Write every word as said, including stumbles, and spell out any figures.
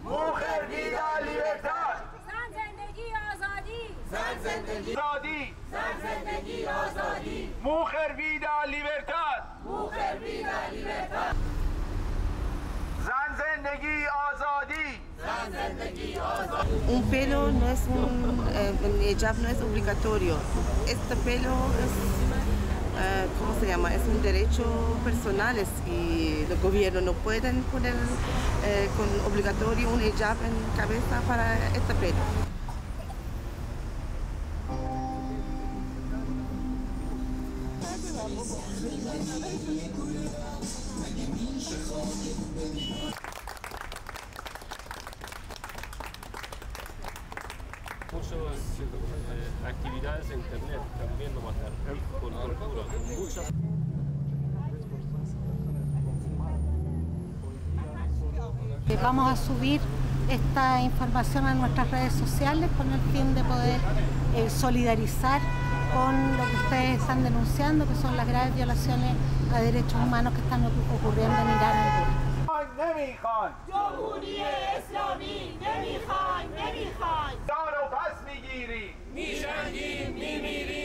Mujer, vida, libertad. زن زندگی آزادی. زن زندگی آزادی. زن زندگی آزادی. Mujer, vida, libertad. Mujer, vida, libertad. زن زندگی آزادی. زن زندگی آزادی. Un pelo no es un, eh, el hijab no es obligatorio. Este pelo es, eh, ¿cómo se llama? Es un derecho personal y los gobiernos no pueden poner eh, con obligatorio un hijab en cabeza para este pelo. Muchas eh, actividades en internet también lo mataron, con tortura, con muchas... Vamos a subir esta información a nuestras redes sociales con el fin de poder eh, solidarizar con lo que ustedes están denunciando, que son las graves violaciones a derechos humanos que están ocurriendo en Irán. نمیخوان جمهوری اسلامی نمیخوان نمیخوان دار و پس میگیری میجنگیم میمیریم